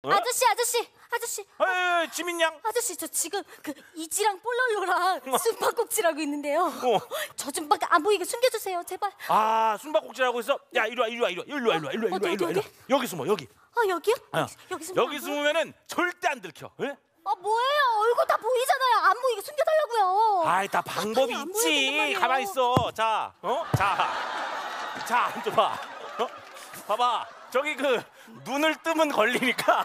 어? 아저씨. 에이, 지민 양. 아저씨, 저 지금 그 이지랑 볼롤로랑 숨바꼭질하고 있는데요. 저 좀 밖에 안 보이게 숨겨주세요, 제발. 아, 숨바꼭질하고 있어? 야, 이리 와. 여기 숨어, 여기. 여기요? 어. 여기 숨으면은 절대 안 들켜. 예? 뭐예요? 얼굴 다 보이잖아요. 안 보이게 숨겨달라고요. 아이, 다 방법이 안 있지. 보이게 가만히 있어. 자, 자, 앉아봐. 봐봐. 저기 그 눈을 뜨면 걸리니까.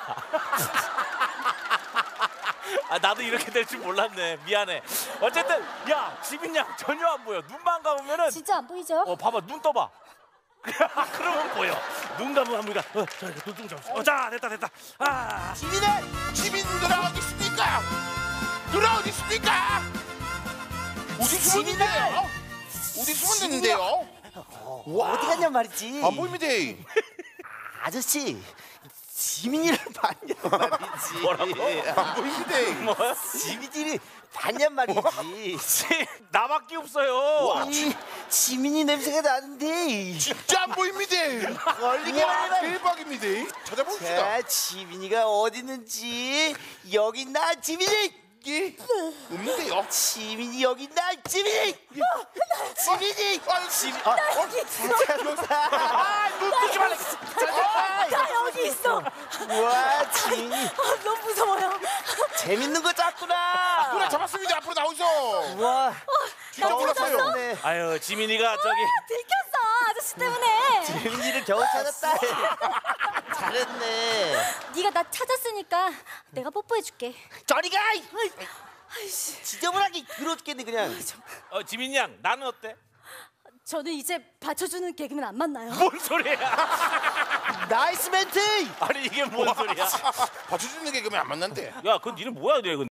아, 나도 이렇게 될 줄 몰랐네. 미안해. 어쨌든 야, 지민 양 전혀 안 보여. 눈만 감으면은. 진짜 안 보이죠? 봐봐, 눈 떠봐. 그러면 보여. 눈 감으면 안 보니까. 자, 이렇게 눈 잡았어. 자, 됐다. 아, 지민 누나 어디 있습니까? 누나 어디 있습니까? 어디 숨었는데요? 어디 숨었는데요? 어디 갔냐 말이지. 안 보입니다. 아저씨, 지민이를 봤냔 말이지. 뭐라고? 안 보입니다. 뭐야? 지민이를 봤냔 말이지. 나밖에 없어요. 이 지민이 냄새가 나는데. 진짜 안 보입니다. 걸리게 와, 말이야. 대박입니다. 찾아봅시다. 자, 지민이가 어디 있는지. 여기 있나, 지민이? 예, 없는데요. 지민이 여기 있나, 지민이? 지민이? 눈 뜨지 말라. 나 여기 있어. 와, 지민이 너무 무서워요. 재밌는 거 짰구나. 누나 잡았습니다. 앞으로 나오셔. 와, 진짜 몰랐어요. 네. 아유, 지민이가 저기. 들켰어, 아저씨 때문에. 지민이를 겨우 찾았다. 잘했네. 네가 나 찾았으니까 내가 뽀뽀해줄게. 저리 가! 아이씨. 지저분하게 더러워 죽겠네 그냥. 지민 양, 나는 어때? 저는 이제 받쳐주는 개그맨 안 만나요. 뭔 소리야? 나이스 멘트! 아니, 이게 뭔 소리야? 받쳐주는 게 그러면 안 맞는데. 야, 그건 니는 뭐야 돼?